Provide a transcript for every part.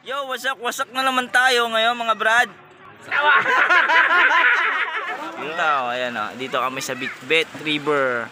Yo, wasak na naman tayo ngayon mga brad. Yun tao, ayan o. Dito kami sa Bitbit River.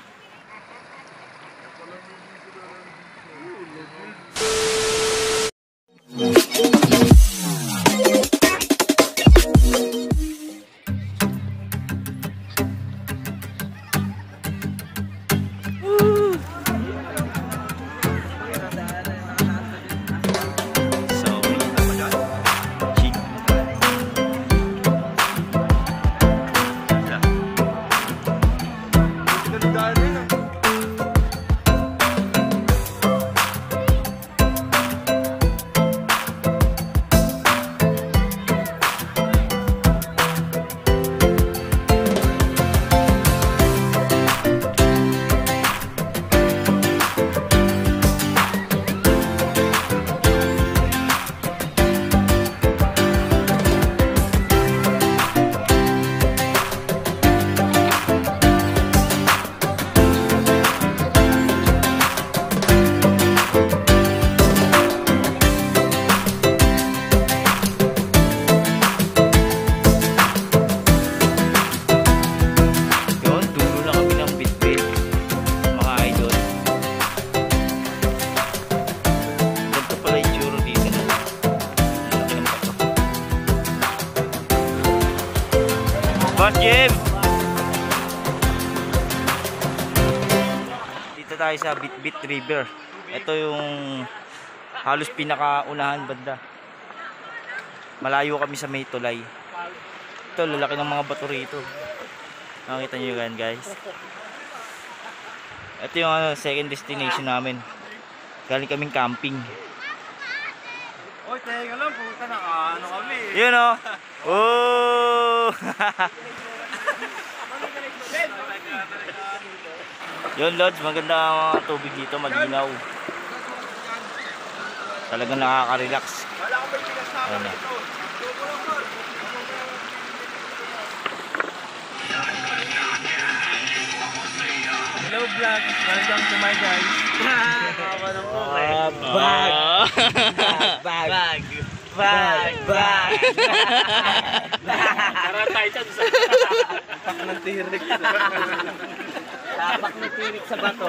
Jim! Dito tayo sa Bitbit River. Ito yung halos pinakaunahan banda. Malayo kami sa may tulay. Ito, lalaki ng mga bato rito. Nakita nyo yan guys. Ito yung second destination namin. Galing kaming camping. Oy, teka lang, puta na ano kami. Yun o. Oh! Yun Lods, maganda ang mga tubig dito, malinaw. Talagang nakaka-relax. Ayan na. Hello vlog, welcome to my guys. Bag. Tara tayo dyan sa tapak ng tirik. Tapak ng tirik sa bato.